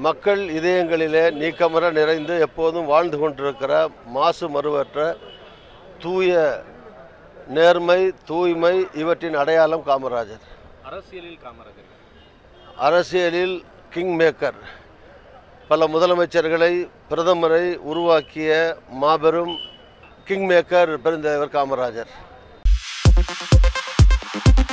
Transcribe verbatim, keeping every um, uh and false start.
மக்கள் இதயங்களிலே நீக்கமர நிறைந்து எப்போதும் வாழ்ந்து கொண்டிருக்கிற மாசு மறுவற்ற தூய நேர்மை தூய்மை இவற்றின் அடையாளம் காமராஜர். அரசியலில் காமராஜர், அரசியலில் கிங் மேக்கர், பல முதலமைச்சர்களை பிரதமரை உருவாக்கிய மாபெரும் கிங் மேக்கர் பெருந்தலைவர் காமராஜர்.